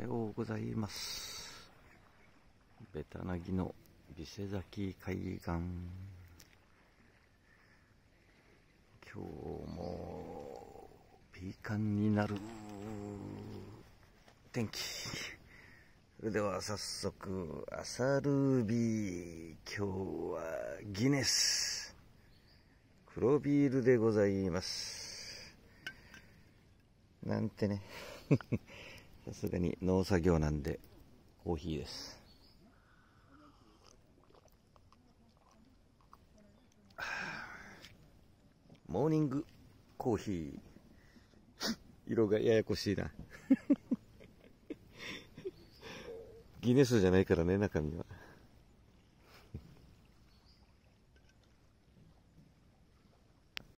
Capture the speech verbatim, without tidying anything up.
ようございます。べたなぎの伊勢崎海岸、今日もピーカンになる天気。それでは早速朝ルービー、今日はギネス黒ビールでございますなんてねさすがに農作業なんでコーヒーです。モーニングコーヒー色がややこしいなギネスじゃないからね、中身は。